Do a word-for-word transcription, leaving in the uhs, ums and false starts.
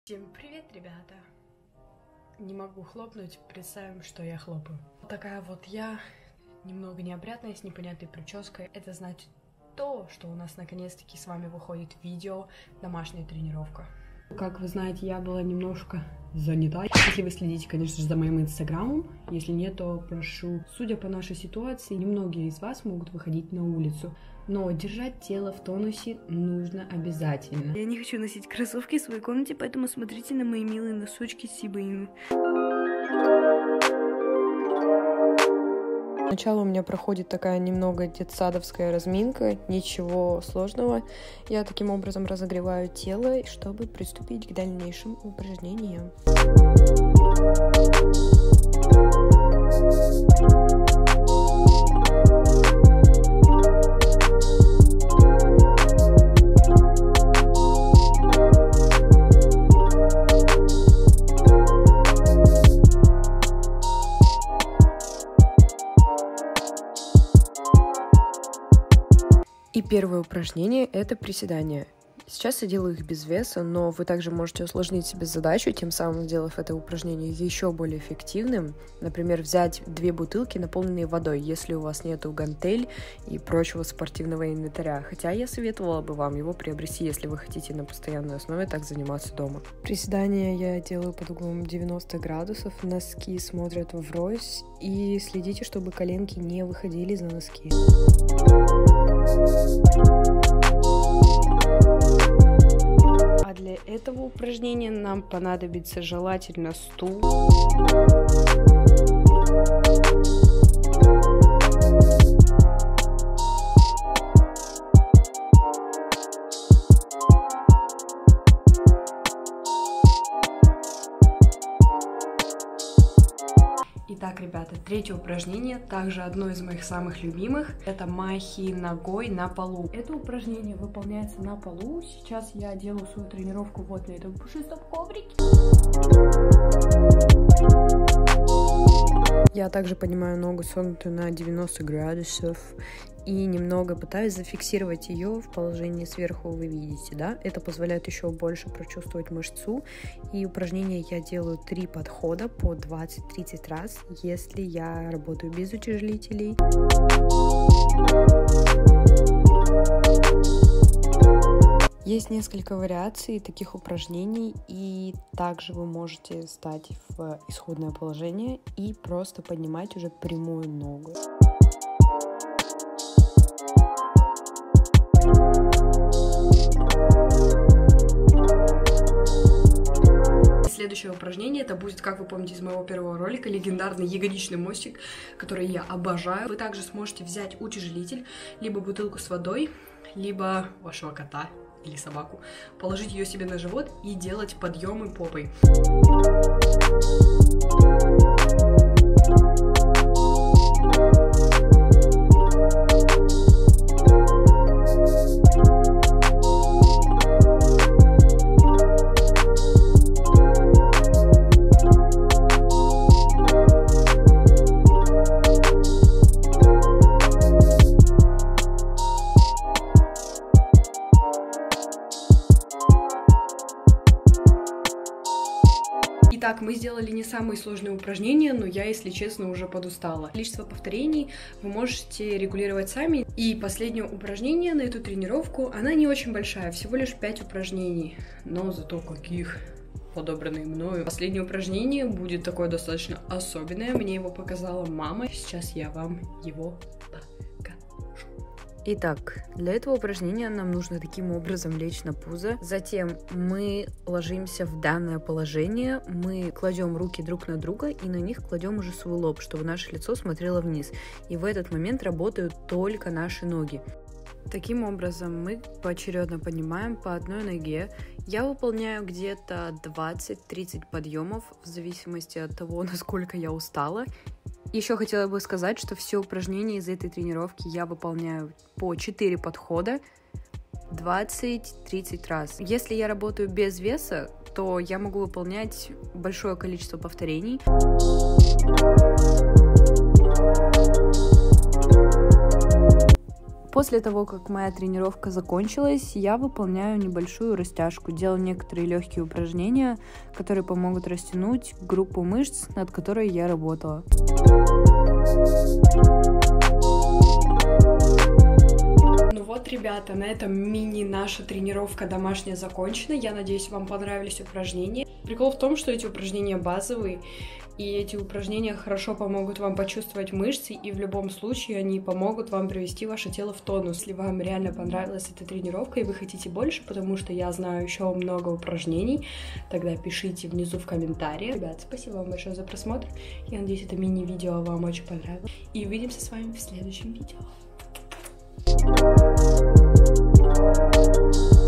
Всем привет, ребята! Не могу хлопнуть, представим, что я хлопаю. Такая вот я, немного неопрятная, с непонятной прической. Это значит то, что у нас наконец-таки с вами выходит видео «Домашняя тренировка». Как вы знаете, я была немножко занята. Если вы следите, конечно же, за моим инстаграмом, если нет, то прошу. Судя по нашей ситуации, немногие из вас могут выходить на улицу, но держать тело в тонусе нужно обязательно. Я не хочу носить кроссовки в своей комнате, поэтому смотрите на мои милые носочки Сибаину. Сначала у меня проходит такая немного детсадовская разминка, ничего сложного. Я таким образом разогреваю тело, чтобы приступить к дальнейшим упражнениям. И первое упражнение – это приседания. Сейчас я делаю их без веса, но вы также можете усложнить себе задачу, тем самым сделав это упражнение еще более эффективным. Например, взять две бутылки, наполненные водой, если у вас нету гантель и прочего спортивного инвентаря. Хотя я советовала бы вам его приобрести, если вы хотите на постоянной основе так заниматься дома. Приседания я делаю под углом девяносто градусов, носки смотрят вврозь, и следите, чтобы коленки не выходили за носки. А для этого упражнения нам понадобится желательно стул. Итак, ребята, третье упражнение, также одно из моих самых любимых, это махи ногой на полу. Это упражнение выполняется на полу. Сейчас я делаю свою тренировку вот на этом пушистом коврике. Я также поднимаю ногу согнутую на девяносто градусов и немного пытаюсь зафиксировать ее в положении сверху, вы видите, да? Это позволяет еще больше прочувствовать мышцу. И упражнение я делаю три подхода по двадцать-тридцать раз, если я работаю без утяжелителей. Есть несколько вариаций таких упражнений, и также вы можете стать в исходное положение и просто поднимать уже прямую ногу. Следующее упражнение, это будет, как вы помните из моего первого ролика, легендарный ягодичный мостик, который я обожаю. Вы также сможете взять утяжелитель, либо бутылку с водой, либо вашего кота или собаку, положить ее себе на живот и делать подъемы попой. Итак, мы сделали не самые сложные упражнения, но я, если честно, уже подустала. Количество повторений вы можете регулировать сами. И последнее упражнение на эту тренировку, она не очень большая, всего лишь пять упражнений, но зато каких подобранные мною. Последнее упражнение будет такое достаточно особенное, мне его показала мама, сейчас я вам его покажу. Итак, для этого упражнения нам нужно таким образом лечь на пузо. Затем мы ложимся в данное положение, мы кладем руки друг на друга и на них кладем уже свой лоб, чтобы наше лицо смотрело вниз. И в этот момент работают только наши ноги. Таким образом мы поочередно поднимаем по одной ноге. Я выполняю где-то двадцать-тридцать подъемов в зависимости от того, насколько я устала. Еще хотела бы сказать, что все упражнения из этой тренировки я выполняю по четыре подхода двадцать-тридцать раз. Если я работаю без веса, то я могу выполнять большое количество повторений. После того, как моя тренировка закончилась, я выполняю небольшую растяжку, делаю некоторые легкие упражнения, которые помогут растянуть группу мышц, над которой я работала. Ну вот, ребята, на этом мини наша тренировка домашняя закончена. Я надеюсь, вам понравились упражнения. Прикол в том, что эти упражнения базовые, и эти упражнения хорошо помогут вам почувствовать мышцы, и в любом случае они помогут вам привести ваше тело в тонус. Если вам реально понравилась эта тренировка и вы хотите больше, потому что я знаю еще много упражнений, тогда пишите внизу в комментариях. Ребят, спасибо вам большое за просмотр. Я надеюсь, это мини-видео вам очень понравилось. И увидимся с вами в следующем видео.